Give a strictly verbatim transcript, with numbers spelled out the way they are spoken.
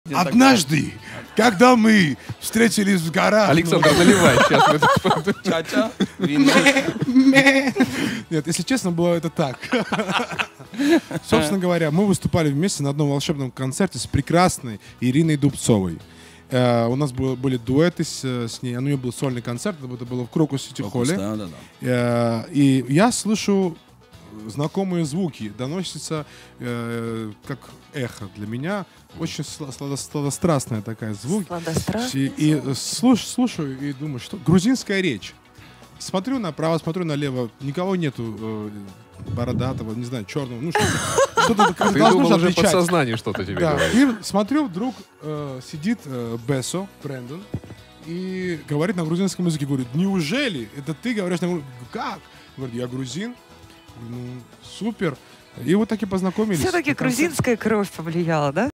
Однажды, когда мы встретились в горах... Александр, ну... наливай сейчас. Чача, Нет, если честно, было это так. Собственно говоря, мы выступали вместе на одном волшебном концерте с прекрасной Ириной Дубцовой. Uh, у нас было, были дуэты с, с ней, у нее был сольный концерт, это было в Крокус Сити Холле. Да, да, да. Uh, и я слышу знакомые звуки, доносится uh, как эхо для меня, очень сладострастная такая звук. И, и слуш, слушаю и думаю, что грузинская речь. Смотрю направо, смотрю налево, никого нету э, бородатого, не знаю, черного, ну что-то, что-то как Ты должно думал, же уже отличать. подсознание что-то тебе Да. говорит. И смотрю, вдруг э, сидит э, Бесо, Брэндон, и говорит на грузинском языке. Говорит, неужели это ты говоришь на грузинском? Как? Говорит, я грузин. Ну, супер. И вот так и познакомились. Все-таки грузинская кровь повлияла, да?